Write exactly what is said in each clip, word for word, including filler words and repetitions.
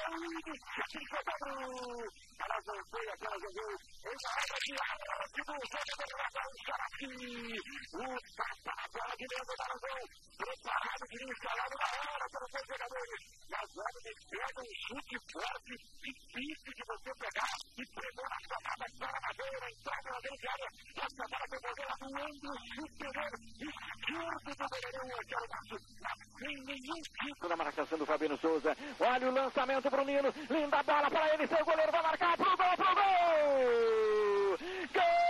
Ela voltou, aquela jogou em hora de arte do jogador Rafael Xaroski. O tapa na bola de dentro da razão. Preparado, que instalado na hora pelos seus jogadores. E agora ele pega um chute forte, difícil de você pegar. E pegou na chamada para a madeira, entrada na grande área. Essa bola foi goleira do ângulo superior esquerdo do goleirão. Aquele passo sem nenhum tipo da marcação do Fabiano Souza. Olha o lançamento para o Nino. Linda bola para ele, seu goleiro vai marcar pro gol, pro gol! Gol!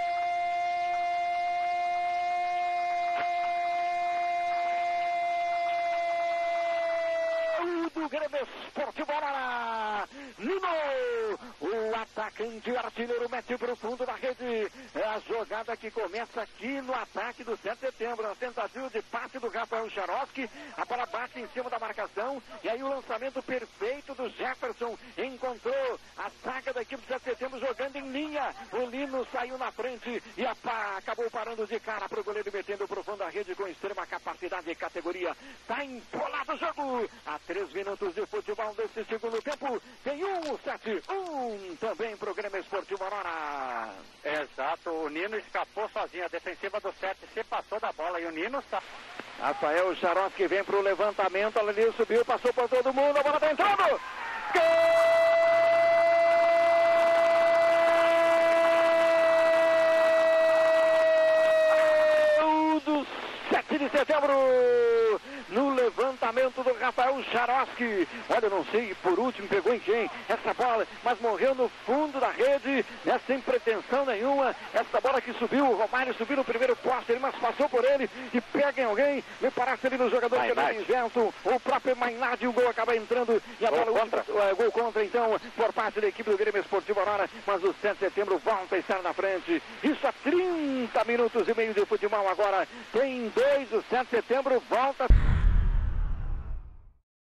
Do Grêmio Esportivo Arara. Nino, o atacante artilheiro, mete pro fundo da rede. É a jogada que começa aqui no ataque do sete de setembro. A tentativa de passe do Rafael Xaroski. A bola bate em cima da marcação. E aí o lançamento perfeito do Jefferson. Encontrou a zaga da equipe do sete de setembro jogando em linha. O Nino saiu na frente e a pá, acabou parando de cara pro goleiro, metendo pro fundo da rede com extrema capacidade e categoria. Tá empolado o jogo. A três minutos de futebol desse segundo tempo. Tem um, sete, um também pro Grêmio Esportivo Arara. Exato, o Nino escapou sozinho. A defensiva do sete se passou da bola e o Nino está... Rafael Xaroski vem pro levantamento. Ali subiu, passou por todo mundo. A bola tá entrando. Gol do sete de setembro. No levantamento do Rafael Xaroski. Olha, eu não sei por último pegou em quem essa bola, mas morreu no fundo da rede, né, sem pretensão nenhuma. Essa bola que subiu, o Romário subiu no primeiro poste, mas passou por ele e pega em alguém. Me parece ali no jogador que não inventam. O próprio Mainardi, o gol acaba entrando e a gol bola contra. Última, é, gol contra então por parte da equipe do Grêmio Esportivo Arara, mas o sete de setembro volta a estar na frente. Isso a trinta minutos e meio de futebol agora. Tem dois, o sete de setembro volta.